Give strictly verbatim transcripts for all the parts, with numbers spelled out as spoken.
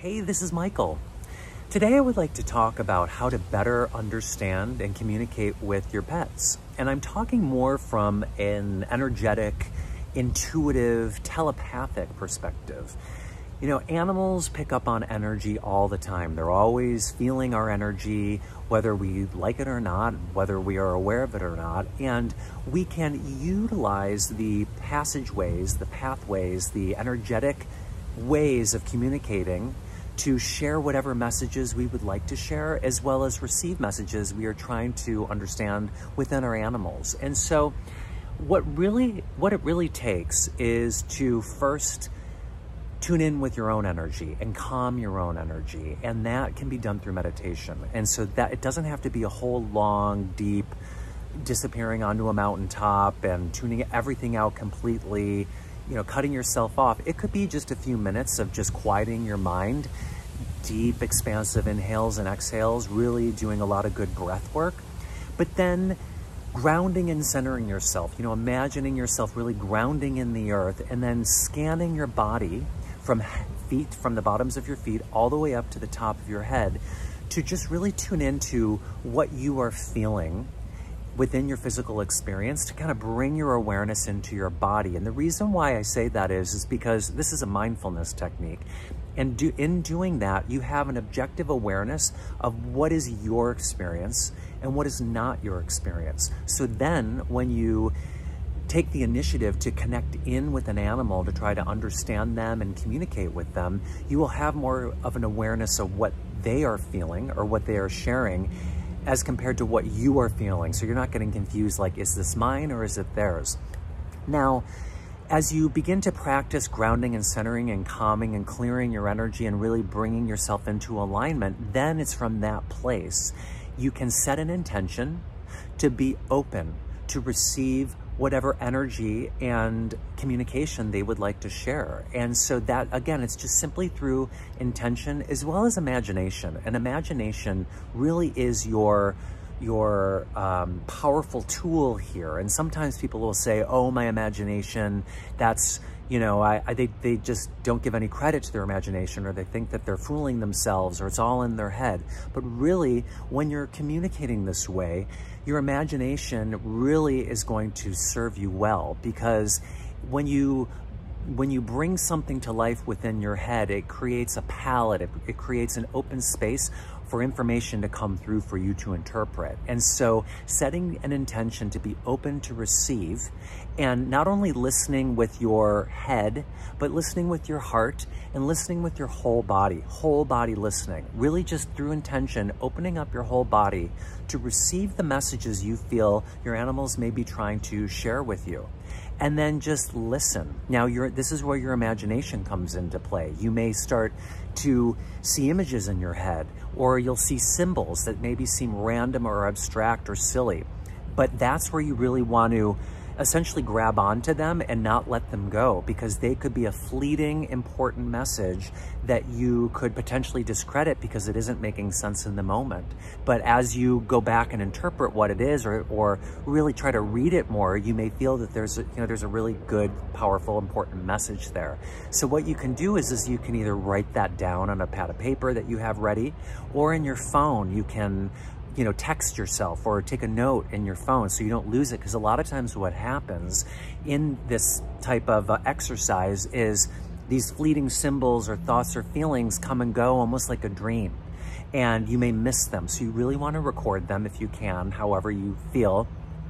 Hey, this is Michael. Today I would like to talk about how to better understand and communicate with your pets. And I'm talking more from an energetic, intuitive, telepathic perspective. You know, animals pick up on energy all the time. They're always feeling our energy, whether we like it or not, whether we are aware of it or not. And we can utilize the passageways, the pathways, the energetic ways of communicating to share whatever messages we would like to share, as well as receive messages we are trying to understand within our animals. And so what really, what it really takes is to first tune in with your own energy and calm your own energy. And that can be done through meditation. And so that it doesn't have to be a whole long, deep disappearing onto a mountaintop and tuning everything out completely, you know, cutting yourself off. It could be just a few minutes of just quieting your mind, deep, expansive inhales and exhales, really doing a lot of good breath work. But then grounding and centering yourself, you know, imagining yourself really grounding in the earth, and then scanning your body from feet, from the bottoms of your feet all the way up to the top of your head, to just really tune into what you are feeling within your physical experience, to kind of bring your awareness into your body. And the reason why I say that is, is because this is a mindfulness technique. And do, in doing that, you have an objective awareness of what is your experience and what is not your experience. So then when you take the initiative to connect in with an animal to try to understand them and communicate with them, you will have more of an awareness of what they are feeling or what they are sharing as compared to what you are feeling. So you're not getting confused, like, is this mine or is it theirs? Now, as you begin to practice grounding and centering and calming and clearing your energy and really bringing yourself into alignment, then it's from that place you can set an intention to be open to receive whatever energy and communication they would like to share. And so that, again, it's just simply through intention as well as imagination. And imagination really is your your um, powerful tool here. And sometimes people will say, oh, my imagination, that's, you know, I, I, they, they just don't give any credit to their imagination, or they think that they're fooling themselves, or it's all in their head. But really, when you're communicating this way, your imagination really is going to serve you well, because when you when you bring something to life within your head, it creates a palette, it, it creates an open space for information to come through for you to interpret. And so setting an intention to be open to receive, and not only listening with your head, but listening with your heart and listening with your whole body, whole body listening, really just through intention, opening up your whole body to receive the messages you feel your animals may be trying to share with you. And then just listen. Now, you're, this is where your imagination comes into play. You may start to see images in your head, or you'll see symbols that maybe seem random or abstract or silly. But that's where you really want to essentially grab onto them and not let them go, because they could be a fleeting, important message that you could potentially discredit because it isn't making sense in the moment. But as you go back and interpret what it is, or, or really try to read it more, you may feel that there's a, you know, there's a really good, powerful, important message there. So what you can do is, is you can either write that down on a pad of paper that you have ready, or in your phone you can you know, text yourself or take a note in your phone so you don't lose it. Because a lot of times what happens in this type of uh, exercise is these fleeting symbols or thoughts or feelings come and go almost like a dream, and you may miss them. So you really want to record them if you can, however you feel,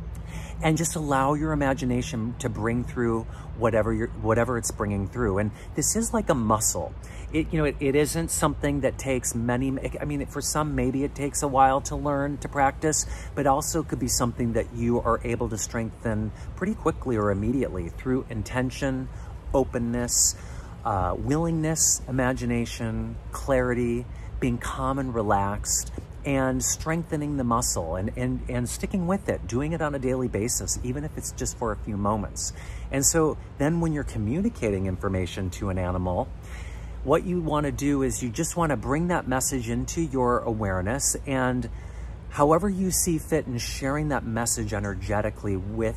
and just allow your imagination to bring through whatever you're, whatever it's bringing through. And this is like a muscle. It, you know, it, it isn't something that takes many, I mean, for some, maybe it takes a while to learn, to practice, but also could be something that you are able to strengthen pretty quickly or immediately through intention, openness, uh, willingness, imagination, clarity, being calm and relaxed, and strengthening the muscle and, and, and sticking with it, doing it on a daily basis, even if it's just for a few moments. And so then when you're communicating information to an animal, what you want to do is you just want to bring that message into your awareness, and however you see fit in sharing that message energetically with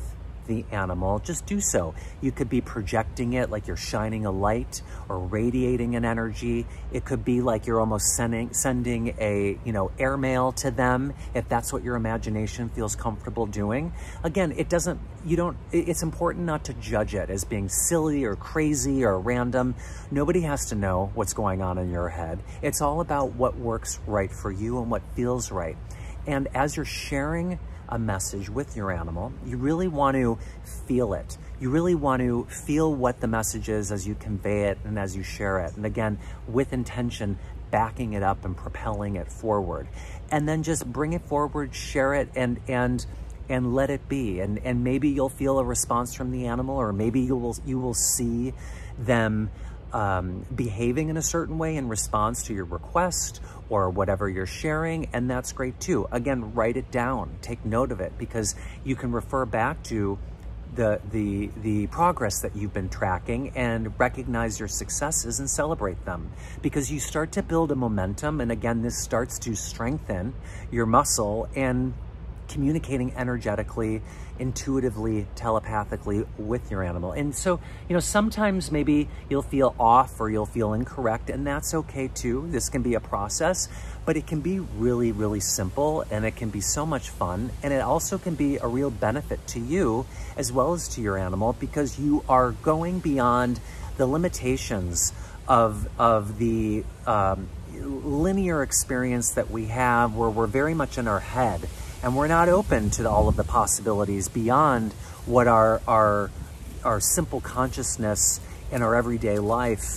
the animal, just do so. You could be projecting it like you're shining a light or radiating an energy. It could be like you're almost sending sending a, you know, airmail to them, if that's what your imagination feels comfortable doing. Again, it doesn't, you don't, it's important not to judge it as being silly or crazy or random. Nobody has to know what's going on in your head. It's all about what works right for you and what feels right. And as you're sharing a message with your animal, you really want to feel it. You really want to feel what the message is as you convey it and as you share it. And again, with intention, backing it up and propelling it forward. And then just bring it forward, share it, and and and let it be. And and maybe you'll feel a response from the animal, or maybe you will you will see them Um, behaving in a certain way in response to your request or whatever you're sharing, and that's great too. Again, write it down, take note of it, because you can refer back to the the the progress that you've been tracking and recognize your successes and celebrate them, because you start to build a momentum. And again, this starts to strengthen your muscle and communicating energetically, intuitively, telepathically with your animal. And so, you know, sometimes maybe you'll feel off or you'll feel incorrect, and that's okay too. This can be a process, but it can be really, really simple, and it can be so much fun. And it also can be a real benefit to you as well as to your animal, because you are going beyond the limitations of, of the um, linear experience that we have, where we're very much in our head. And we're not open to all of the possibilities beyond what our, our, our simple consciousness in our everyday life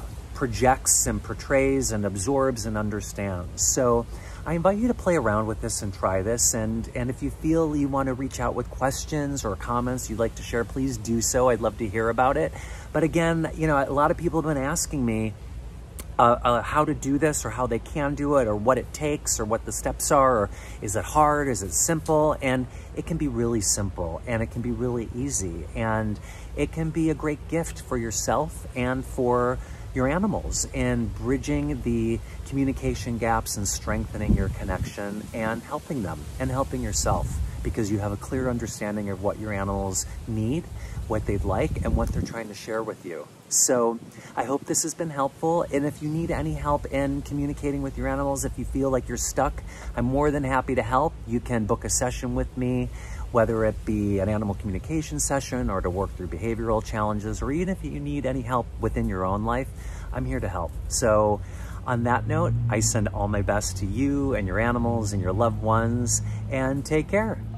projects and portrays and absorbs and understands. So I invite you to play around with this and try this. And, and if you feel you want to reach out with questions or comments you'd like to share, please do so. I'd love to hear about it. But again, you know, a lot of people have been asking me Uh, uh, how to do this, or how they can do it, or what it takes, or what the steps are, or is it hard, is it simple? And it can be really simple, and it can be really easy, and it can be a great gift for yourself and for your animals in bridging the communication gaps and strengthening your connection and helping them and helping yourself, because you have a clear understanding of what your animals need, what they'd like, and what they're trying to share with you. So I hope this has been helpful. And if you need any help in communicating with your animals, if you feel like you're stuck, I'm more than happy to help. You can book a session with me, whether it be an animal communication session or to work through behavioral challenges, or even if you need any help within your own life, I'm here to help. So on that note, I send all my best to you and your animals and your loved ones, and take care.